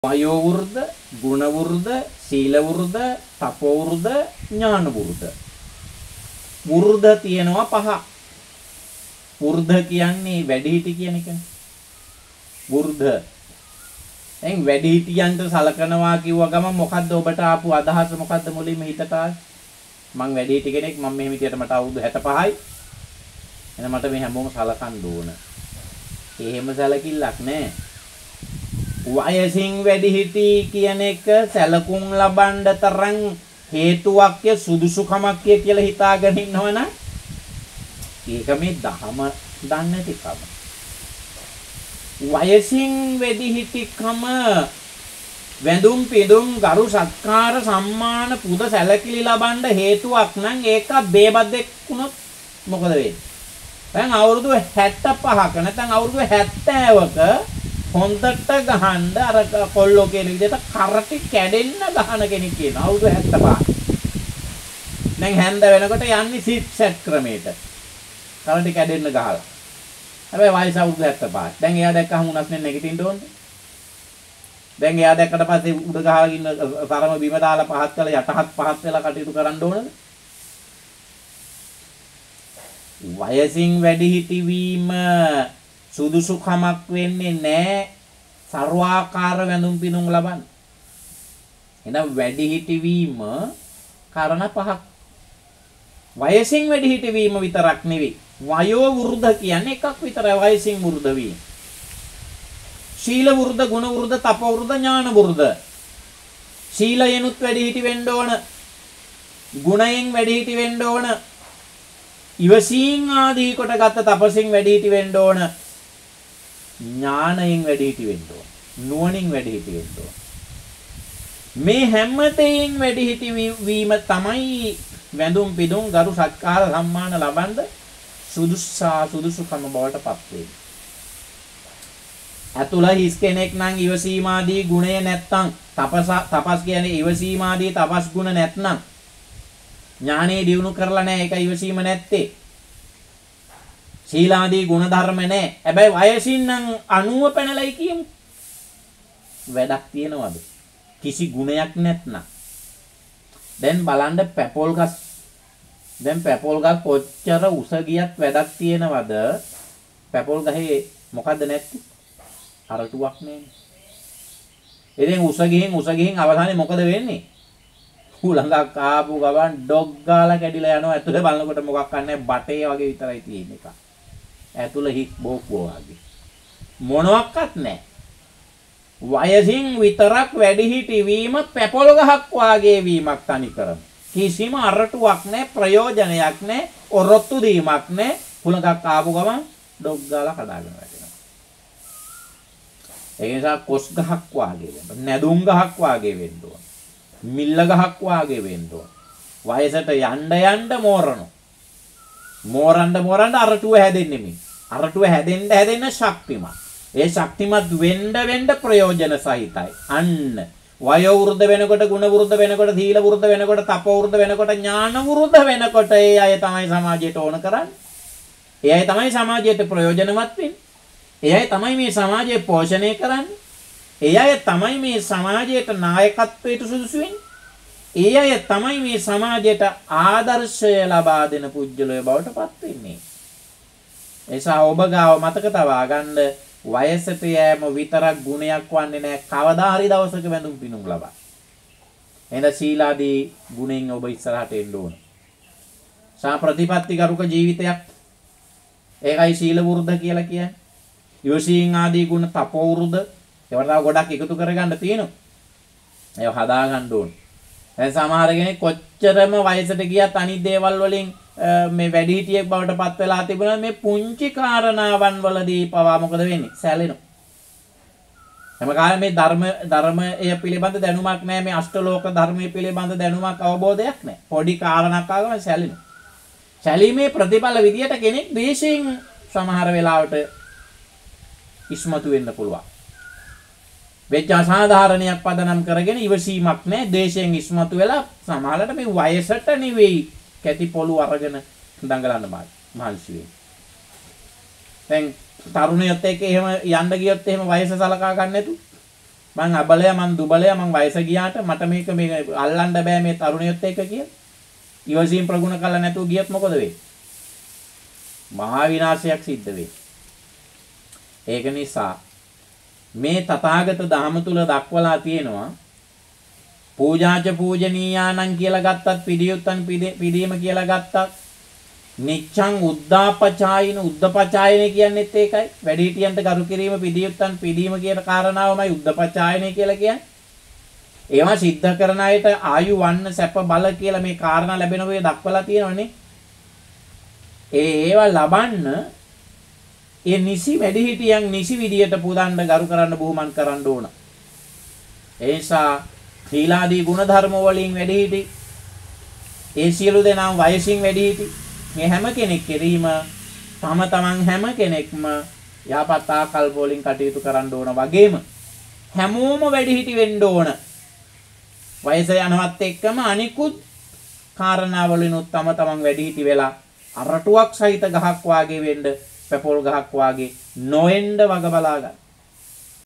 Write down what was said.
වයෝ වෘද්ධ, ගුණ වෘද්ධ, සීල වෘද්ධ, තපෝ වෘද්ධ, ඥාන වෘද්ධ. වෘද්ධ තියෙනවා පහ. වෘද්ධ කියන්නේ වැඩිහිටි කියන එකනේ. වෘද්ධ. දැන් වැඩිහිටියන්ට සලකනවා කිව්ව ගමන් මොකද්ද ඔබට ආපු අදහස මොකද්ද මුලින්ම හිතට ආවේ? මං වැඩිහිටි කෙනෙක් මම මෙහෙම විදියට මට අවුරුදු 65යි. එහෙනම් මට මේ හැමෝම සලකන්න ඕන. එහෙම සැලකිල්ලක් නැහැ. වයසින් වැඩිහිටි කියන එක සැලකුම් ලබන්න තරම් හේතුවක් සුදුසුකමක් කියලා හිතාගෙන ඉන්නවනම් ඒක මේ දහම දන්නේ නැතිකම. වයසින් වැඩිහිටිකම වැඳුම් පිදුම් ගරු සත්කාර සම්මාන පුද සැලකිලි ලබන්න හේතුවක් නම් ඒක බේබද්දෙක් වුණොත් මොකද වෙන්නේ? දැන් අවුරුදු 65ක නැත්නම් අවුරුදු 70ක හොන්දට ගහන්න අර කොල්ලෝ කියන විදිහට කරටි කැඩෙන්න ගහන කෙනෙක් කියනවා අවුරුදු 75. දැන් හැන්ද වෙනකොට යන්නේ සිත් සෙට් ක්‍රමයට. කරටි කැඩෙන්න ගහලා. හැබැයි වයස අවුරුදු 75. දැන් එයා දැක්කම උනස් නේ නැගිටින්න ඕනේ. දැන් එයා දැක්කට පස්සේ උඩ ගහලා ඉන්න තරම බිම දාලා පහත් කරලා යටහත් පහත් වෙලා කටයුතු කරන්න ඕනද? වයසින් වැඩිහිටි වීම සුදුසුකමක් වෙන්නේ නැහැ ਸਰවාකාර වැඳුම් පිනුම් ලබන්න. එහෙනම් වැඩිහිටි වීම කාරණා පහක්. වයසින් වැඩිහිටි වීම විතරක් නෙවෙයි. වයෝ වෘද්ධ කියන්නේ එකක් විතරයි වයසින් වෘද්ධ වීම. සීල වෘද්ධ, ගුණ වෘද්ධ, තප වෘද්ධ, ඥාන වෘද්ධ. සීලයෙන්ුත් වැඩිහිටි වෙන්න ඕන. ගුණයෙන් වැඩිහිටි වෙන්න ඕන. ඉවසීම් ආදී කොටගත් තපසින් වැඩිහිටි වෙන්න ඕන. ඥානයෙන් වැඩිහිටි වෙන්න ඕන. නුවණින් වැඩිහිටි වෙන්න ඕන. මේ හැමතෙයින් වැඩිහිටි වීම තමයි වැඳුම් පිදුම් ගරු සත්කාර සම්මාන ලබන්න සුදුසුකම බවට පත් වෙන්නේ. අතුල හිස් කෙනෙක් නම් ඉවසීම් ආදී ගුණය නැත්නම් තපස් කියන්නේ ඉවසීම් ආදී තපස් ගුණ නැත්නම් ඥානෙ දියුණු කරලා නැහැ. ඒක ඉවසීම නැත්තේ. සීලාදී ගුණ ධර්ම නැහැ. හැබැයි වයසින් නම් 90 පැනලයි කියමු. වැඩක් තියනවද? කිසි ගුණයක් නැත්නම්. දැන් බලන්න පැපොල් ගස්. දැන් පැපොල් ගස් කොච්චර උස ගියත් වැඩක් තියනවද? පැපොල් ගහේ මොකද්ද නැත්තේ? අරටුවක් නෑනේ. ඉතින් උස ගිහින් අවසානයේ මොකද වෙන්නේ? හුලඟක් ආපු ගමන් ඩොග් ගාලා කැඩිලා යනවා. ඇතුලේ බලනකොට මොකක් නැහැ බටේ වගේ විතරයි තියෙන එක. ඇතුලේ හිස් බෝක්කෝ වගේ. මොනවත් නැහැ. වයසින් විතරක් වැඩිහිටි වීම පැපොල් ගහක් වාගේ වීමක් තනිකරම. කිසිම අරටුවක් නැහැ, ප්‍රයෝජනයක් නැහැ, ඔරොත්තු දීමක් නැහැ. හුලඟක් ආපු ගමන් ඩොග් ගාලා කඩාගෙන වැටෙනවා. ඒ නිසා කොස් ගහක් වාගේ වෙන්න, නැදුම් ගහක් වාගේ වෙන්න ඕන. මිල්ල ගහක් වාගේ වෙන්න ඕන. වයසට යන්න මෝරනවා. මෝරන්න අරටුව හැදෙන්නේ මේ. අරටුව හැදෙන්න ශක්තිමත්. ඒ ශක්තිමත් වෙන්න ප්‍රයෝජන සහිතයි. අන්න වයෝ වෘද්ධ වෙනකොට, ගුණ වෘද්ධ වෙනකොට, සීල වෘද්ධ වෙනකොට, තප වෘද්ධ වෙනකොට, ඥාන වෘද්ධ වෙනකොට ඒ අය තමයි සමාජයට ඕන කරන්නේ. ඒ අය තමයි සමාජයට ප්‍රයෝජනවත් වෙන්නේ. ඒ අය තමයි මේ සමාජය පෝෂණය කරන්නේ. ඒ අය තමයි මේ සමාජයට නායකත්වයට සුදුසු වෙන්නේ. ඒ අය තමයි මේ සමාජයට ආදර්ශය ලබා දෙන පුජ්‍යලය බවට පත් වෙන්නේ. එසා ඔබ ගාව මතක තබා ගන්න වයසට යෑම විතරක් ගුණයක් වන්නේ නැහැ. කවදා හරි දවසක වැඳුම් පිනුම් ලබා. එහෙනම් සීලාදී ගුණෙන් ඔබ ඉස්සරහට එන්න ඕන. ප්‍රතිපත්තිගරුක ජීවිතයක්. ඒකයි සීල වෘද්ධ කියලා කියන්නේ. ඉවසීම් ආදී ගුණ තපෝ වෘද්ධ ඒවට ගොඩක් එකතු කරගන්න තියෙනවා. ඒක හදා ගන්න ඕනේ. දැන් සමහර කෙනෙක් කොච්චරම වයසට ගියත් අනිත් දේවල් වලින් මේ වැඩිහිටියෙක් බවට පත් වෙලා තිබුණා මේ පුංචි කාරණාවන් වලදී පවා මොකද වෙන්නේ? සැලෙනවා. හැම කාලෙම මේ ධර්මය පිළිබඳ දැනුමක් නැහැ. මේ අෂ්ටලෝක ධර්මයේ පිළිබඳ දැනුමක් අවබෝධයක් නැහැ. පොඩි කාරණාවක් ආවම සැලෙනවා. සැලීමේ ප්‍රතිඵල විදියට කෙනෙක් ද්වේෂයෙන් සමහර වෙලාවට ඉස්මතු වෙන්න පුළුවන්. වෙච්ච අසාධාරණයක් පදනම් කරගෙන ඉවසීමක් නැහැ. ද්වේෂයෙන් ඉස්මතු වෙලා සමහරවිට මේ වයසට නෙවෙයි කැටි පොළු අරගෙන දඟලන්න මහන්සි වෙන්නේ. දැන් තරුණයොත් එක්ක එහෙම යන්න ගියොත් එහෙම වයස සලකා ගන්න නැතු. මං අබලය මං දුබලය මං වයස ගියාට මට මේක මේ අල්ලන්න බෑ මේ තරුණියොත් එක්ක කියලා. ඉවසීම් ප්‍රගුණ කළා නැතුව ගියත් මොකද වෙන්නේ? මහා විනාශයක් සිද්ධ වෙයි. ඒක නිසා මේ තථාගත ධහම තුල දක්වලා තියෙනවා පූජාච පූජනීයානං කියලා ගත්තත් පිළියුත්තන් පිළියම කියලා ගත්තත් නිච්ඡං උද්දාපචායින උද්දපචායන කියන්නේත් ඒකයි. වැඩිහිටියන්ට කරු කිරීම පිළියුත්තන් පිළියම කියන කාරණාවමයි උද්දපචායන කියලා කියන්නේ. ඒවා සිද්ධ කරන අයට ආයු වන්න සැප බල කියලා මේ කාරණා ලැබෙන ඔය දක්වලා තියෙනවනේ. ඒවා ලබන්න ඒ නිසි වැඩිහිටියන් නිසි විදියට පුදන්න ගරු කරන්න බුහුමන් කරන්න ඕන. ඒ නිසා ශීලාදී ගුණ ධර්ම වලින් වැඩිහිටි ඒ සියලු දෙනාම වයසින් වැඩිහිටි මේ හැම කෙනෙක් කෙරීම තම තමන් හැම කෙනෙක්ම යහපත් ආකල්ප වලින් කටයුතු කරන්න ඕන වගේම හැමෝම වැඩිහිටි වෙන්න ඕන. වයස යනවත් එක්කම අනිකුත් කාරණාවලිනුත් තම තමන් වැඩිහිටි වෙලා අරටුවක් සහිත ගහක් වාගේ වෙන්න, පැපොල් ගහක් වාගේ නොෙන්න වග බලා ගන්න.